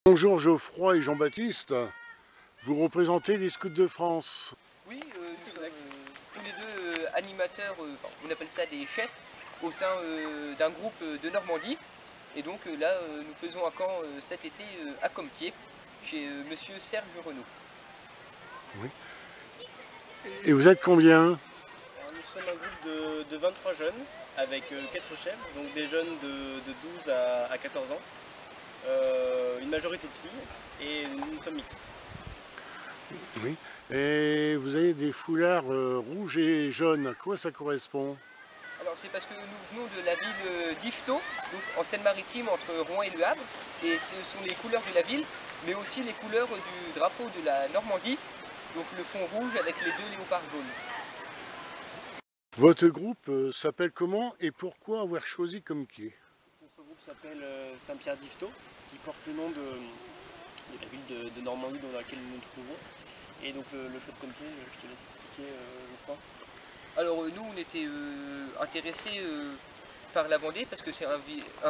Bonjour Geoffroy et Jean-Baptiste, vous représentez les Scouts de France. Oui, nous sommes tous les deux animateurs, on appelle ça des chefs, au sein d'un groupe de Normandie. Et donc là, nous faisons un camp cet été à Compiègne, chez monsieur Serge Renaud. Oui. Et vous êtes combien? Alors, nous sommes un groupe de 23 jeunes, avec 4 chefs, donc des jeunes de 12 à 14 ans. Une majorité de filles, et nous sommes mixtes. Oui. Et vous avez des foulards rouges et jaunes, à quoi ça correspond? Alors c'est parce que nous venons de la ville d'Yvetot, donc en Seine-Maritime entre Rouen et Le Havre, et ce sont les couleurs de la ville, mais aussi les couleurs du drapeau de la Normandie, donc le fond rouge avec les deux léopards jaunes. Votre groupe s'appelle comment et pourquoi avoir choisi Compiègne? Notre groupe s'appelle Saint-Pierre d'Yvetot, qui porte le nom de la ville de Normandie dans laquelle nous nous trouvons. Et donc le choix de Compiègne, je te laisse expliquer, Geoffroy. Alors nous on était intéressés par la Vendée parce que c'est un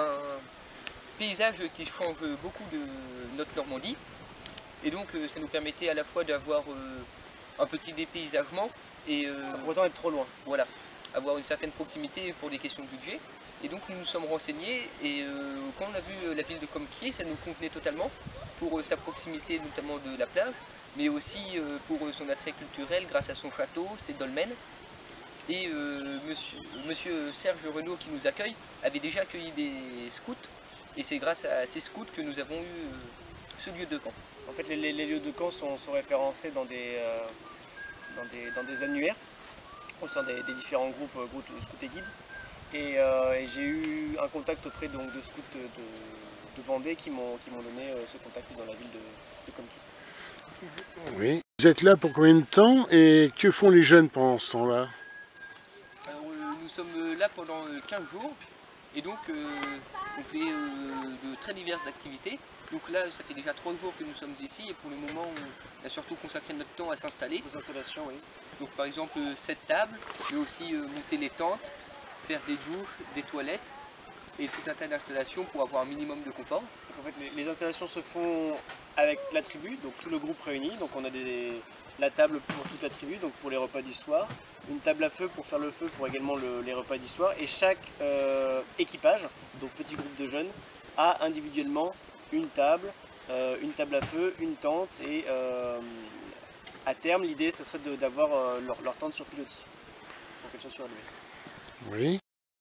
paysage qui change beaucoup de notre Normandie. Et donc ça nous permettait à la fois d'avoir un petit dépaysagement et sans pour autant être trop loin. Voilà, avoir une certaine proximité pour des questions de budget. Et donc nous nous sommes renseignés et quand on a vu la ville de Compiègne, ça nous convenait totalement pour sa proximité notamment de la plage, mais aussi pour son attrait culturel grâce à son château, ses dolmens. Et monsieur Serge Renaud qui nous accueille avait déjà accueilli des scouts et c'est grâce à ces scouts que nous avons eu ce lieu de camp. En fait les lieux de camp sont référencés dans des annuaires au sein des différents groupes scouts et guides. Et j'ai eu un contact auprès donc, de scouts de Vendée qui m'ont donné ce contact dans la ville de Compiègne. Oui. Vous êtes là pour combien de temps et que font les jeunes pendant ce temps-là? Alors, nous sommes là pendant 15 jours et donc on fait de très diverses activités. Donc là ça fait déjà 3 jours que nous sommes ici et pour le moment on a surtout consacré notre temps à s'installer. Aux installations, oui. Donc par exemple cette table, mais aussi monter les tentes, faire des douches, des toilettes et tout un tas d'installations pour avoir un minimum de confort. Donc, en fait les installations se font avec la tribu, donc tout le groupe réuni. Donc on a la table pour toute la tribu, donc pour les repas du soir, une table à feu pour faire le feu pour également les repas du soir, et chaque équipage, donc petit groupe de jeunes, a individuellement une table à feu, une tente, et à terme l'idée ce serait d'avoir leur tente sur pilotis, pour qu'elle soit surélevée. Oui.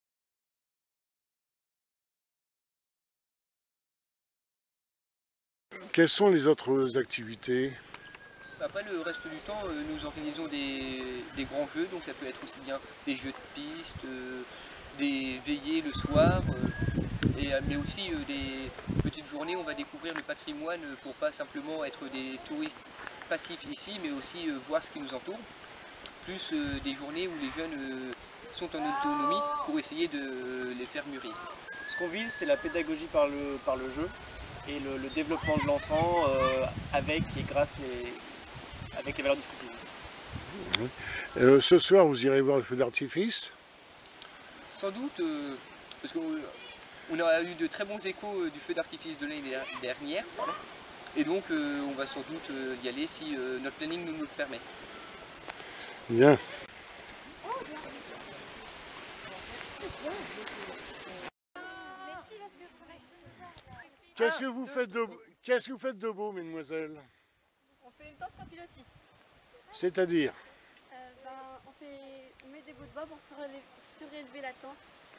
Quelles sont les autres activités? Après le reste du temps, nous organisons des grands jeux, donc ça peut être aussi bien des jeux de piste, des veillées le soir, mais aussi des petites journées où on va découvrir le patrimoine pour pas simplement être des touristes passifs ici, mais aussi voir ce qui nous entoure. Plus des journées où les jeunes sont en autonomie pour essayer de les faire mûrir. Ce qu'on vise, c'est la pédagogie par le jeu et le développement de l'enfant avec et grâce avec les valeurs du scoutisme. Ce soir, vous irez voir le feu d'artifice? Sans doute, parce qu'on a eu de très bons échos du feu d'artifice de l'année dernière, et donc on va sans doute y aller si notre planning nous le permet. Bien. Qu'est-ce que vous faites de beau, mesdemoiselles? On fait une tente sur pilotis. C'est-à-dire? On met des bouts de bois pour surélever la tente.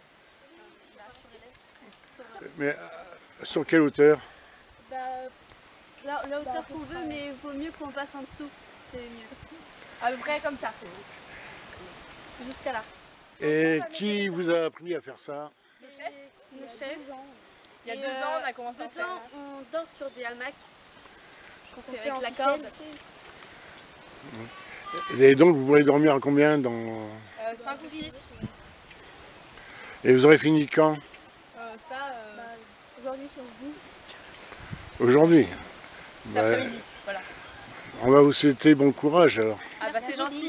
Mais sur quelle hauteur? La hauteur qu'on veut, mais il vaut mieux qu'on passe en dessous. C'est mieux. À peu près comme ça. Jusqu'à là. Et qui vous a appris à faire ça? Le chef. Il y a 2 ans, on a commencé à faire. On dort sur des hamacs qu'on fait avec la corde. Et donc vous pourrez dormir à combien dans... 5 ou 6. Et vous aurez fini quand? Aujourd'hui sur le bouge. Aujourd'hui? Cet après-midi, voilà. On va vous souhaiter bon courage alors. Ah bah c'est gentil.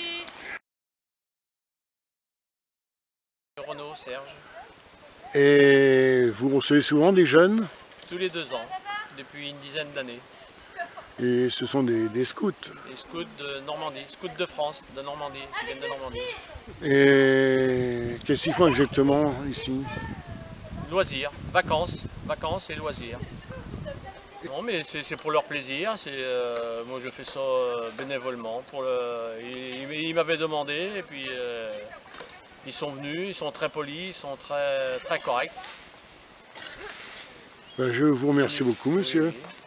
Renaud, Serge. Et vous recevez souvent des jeunes? Tous les 2 ans. depuis une dizaine d'années. Et ce sont des scouts. Les scouts de Normandie, scouts de France, de Normandie, qui viennent de Normandie. Et qu'est-ce qu'ils font exactement ici? Loisirs, vacances et loisirs. Non mais c'est pour leur plaisir, moi je fais ça bénévolement. Ils m'avaient demandé et puis ils sont venus, ils sont très polis, ils sont très corrects. Ben, je vous remercie beaucoup, monsieur. Oui.